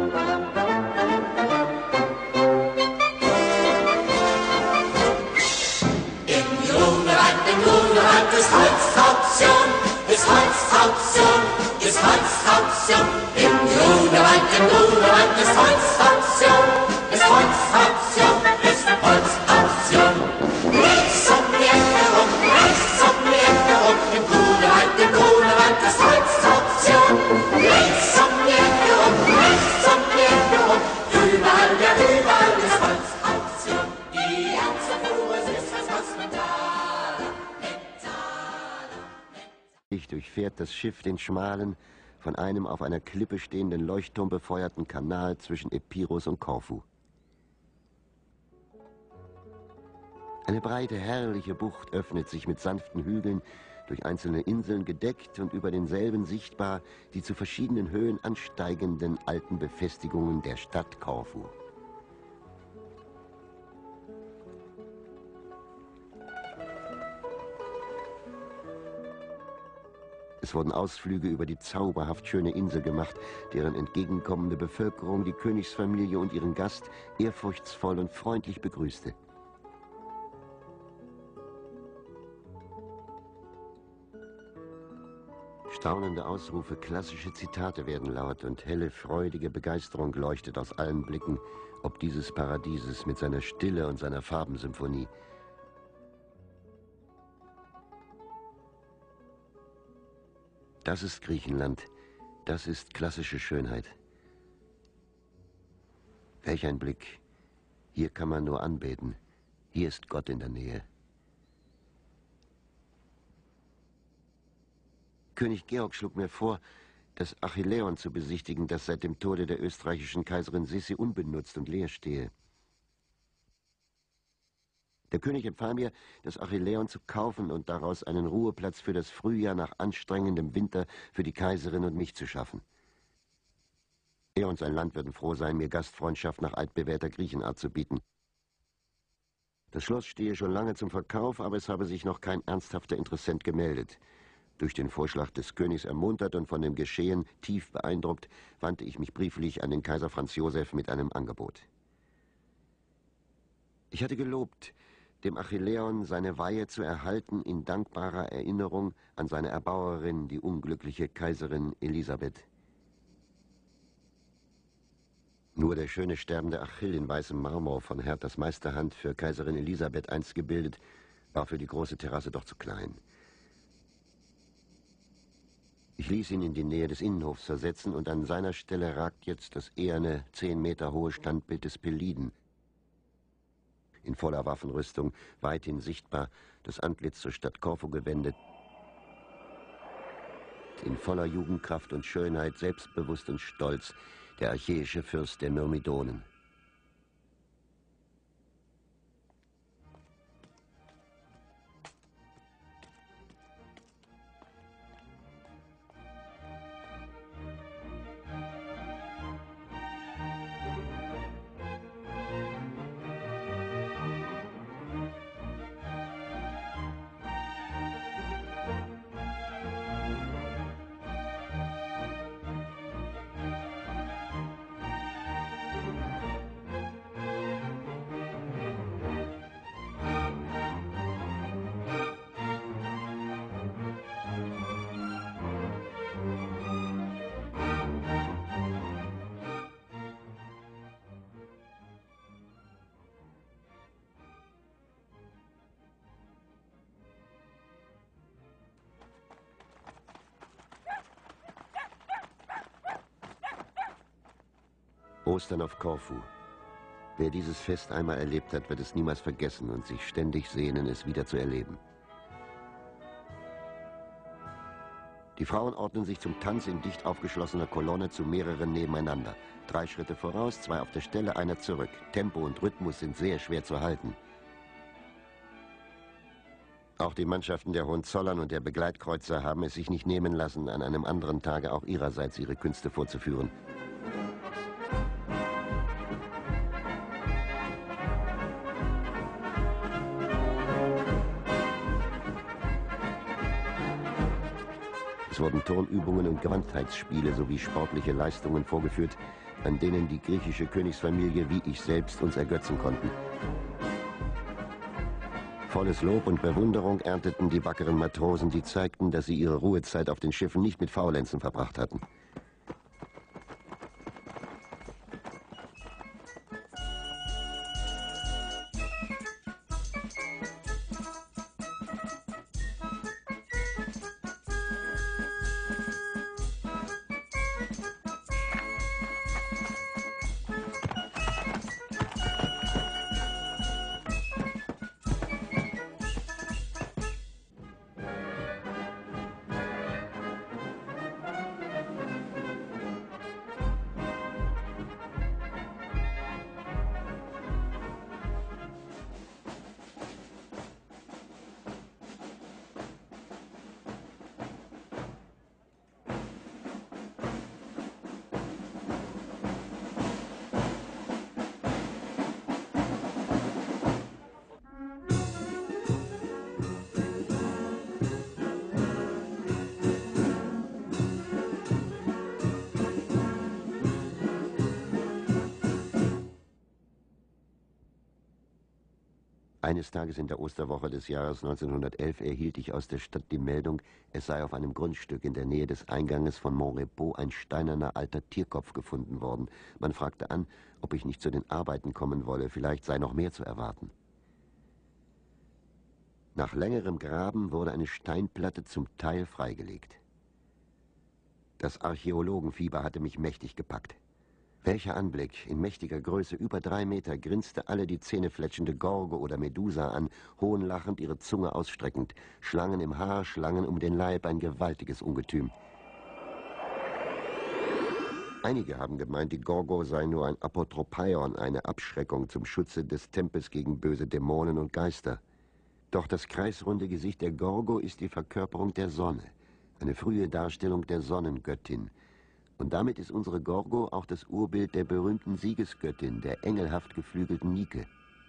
Ist Holzauktion, ist Holzauktion, ist Holzauktion. Im Grunewald ist Holzauktion, ist Holzauktion, ist Holzauktion. Rechts um die Ecke rum, rechts um die Ecke rum. Im Grunewald ist Holzauktion. Rechts um die Ecke rum, rechts um die Ecke rum. Überall, ja überall ist Holzauktion. Die Erzefuhre ist das Kosmetal. Durchfährt das Schiff den schmalen, von einem auf einer Klippe stehenden Leuchtturm befeuerten Kanal zwischen Epirus und Korfu. Eine breite, herrliche Bucht öffnet sich mit sanften Hügeln, durch einzelne Inseln gedeckt und über denselben sichtbar die zu verschiedenen Höhen ansteigenden alten Befestigungen der Stadt Korfu. Es wurden Ausflüge über die zauberhaft schöne Insel gemacht, deren entgegenkommende Bevölkerung die Königsfamilie und ihren Gast ehrfurchtsvoll und freundlich begrüßte. Staunende Ausrufe, klassische Zitate werden laut und helle, freudige Begeisterung leuchtet aus allen Blicken, ob dieses Paradieses mit seiner Stille und seiner Farbensymphonie. Das ist Griechenland, das ist klassische Schönheit. Welch ein Blick, hier kann man nur anbeten, hier ist Gott in der Nähe. König Georg schlug mir vor, das Achilleon zu besichtigen, das seit dem Tode der österreichischen Kaiserin Sissi unbenutzt und leer stehe. Der König empfahl mir, das Achilleon zu kaufen und daraus einen Ruheplatz für das Frühjahr nach anstrengendem Winter für die Kaiserin und mich zu schaffen. Er und sein Land würden froh sein, mir Gastfreundschaft nach altbewährter Griechenart zu bieten. Das Schloss stehe schon lange zum Verkauf, aber es habe sich noch kein ernsthafter Interessent gemeldet. Durch den Vorschlag des Königs ermuntert und von dem Geschehen tief beeindruckt, wandte ich mich brieflich an den Kaiser Franz Josef mit einem Angebot. Ich hatte gelobt, dem Achilleon seine Weihe zu erhalten in dankbarer Erinnerung an seine Erbauerin, die unglückliche Kaiserin Elisabeth. Nur der schöne sterbende Achill in weißem Marmor von Herthas Meisterhand für Kaiserin Elisabeth einst gebildet, war für die große Terrasse doch zu klein. Ich ließ ihn in die Nähe des Innenhofs versetzen und an seiner Stelle ragt jetzt das eherne, 10 Meter hohe Standbild des Peliden. In voller Waffenrüstung, weithin sichtbar, das Antlitz zur Stadt Korfu gewendet, in voller Jugendkraft und Schönheit, selbstbewusst und stolz, der archäische Fürst der Myrmidonen. Ostern auf Korfu. Wer dieses Fest einmal erlebt hat, wird es niemals vergessen und sich ständig sehnen, es wieder zu erleben. Die Frauen ordnen sich zum Tanz in dicht aufgeschlossener Kolonne zu mehreren nebeneinander. 3 Schritte voraus, 2 auf der Stelle, einer zurück. Tempo und Rhythmus sind sehr schwer zu halten. Auch die Mannschaften der Hohenzollern und der Begleitkreuzer haben es sich nicht nehmen lassen, an einem anderen Tage auch ihrerseits ihre Künste vorzuführen. Es wurden Turnübungen und Gewandtheitsspiele sowie sportliche Leistungen vorgeführt, an denen die griechische Königsfamilie wie ich selbst uns ergötzen konnten. Volles Lob und Bewunderung ernteten die wackeren Matrosen, die zeigten, dass sie ihre Ruhezeit auf den Schiffen nicht mit Faulenzen verbracht hatten. Eines Tages in der Osterwoche des Jahres 1911 erhielt ich aus der Stadt die Meldung, es sei auf einem Grundstück in der Nähe des Einganges von Montrepeau ein steinerner alter Tierkopf gefunden worden. Man fragte an, ob ich nicht zu den Arbeiten kommen wolle, vielleicht sei noch mehr zu erwarten. Nach längerem Graben wurde eine Steinplatte zum Teil freigelegt. Das Archäologenfieber hatte mich mächtig gepackt. Welcher Anblick! In mächtiger Größe, über 3 Meter, grinste alle die zähnefletschende Gorgo oder Medusa an, hohnlachend ihre Zunge ausstreckend. Schlangen im Haar, Schlangen um den Leib, ein gewaltiges Ungetüm. Einige haben gemeint, die Gorgo sei nur ein Apotropaion, eine Abschreckung zum Schutze des Tempels gegen böse Dämonen und Geister. Doch das kreisrunde Gesicht der Gorgo ist die Verkörperung der Sonne, eine frühe Darstellung der Sonnengöttin. Und damit ist unsere Gorgo auch das Urbild der berühmten Siegesgöttin, der engelhaft geflügelten Nike.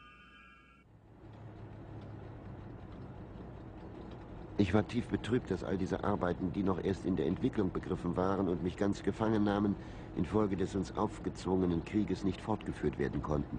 Ich war tief betrübt, dass all diese Arbeiten, die noch erst in der Entwicklung begriffen waren und mich ganz gefangen nahmen, infolge des uns aufgezwungenen Krieges nicht fortgeführt werden konnten.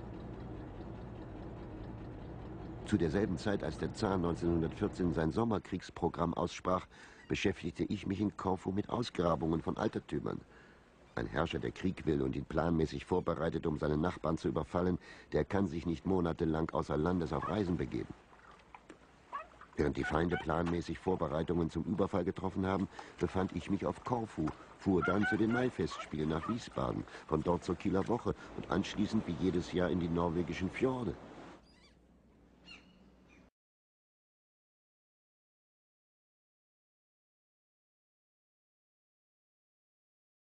Zu derselben Zeit, als der Zar 1914 sein Sommerkriegsprogramm aussprach, beschäftigte ich mich in Korfu mit Ausgrabungen von Altertümern. Ein Herrscher, der Krieg will und ihn planmäßig vorbereitet, um seine Nachbarn zu überfallen, der kann sich nicht monatelang außer Landes auf Reisen begeben. Während die Feinde planmäßig Vorbereitungen zum Überfall getroffen haben, befand ich mich auf Korfu, fuhr dann zu den Maifestspielen nach Wiesbaden, von dort zur Kieler Woche und anschließend wie jedes Jahr in die norwegischen Fjorde.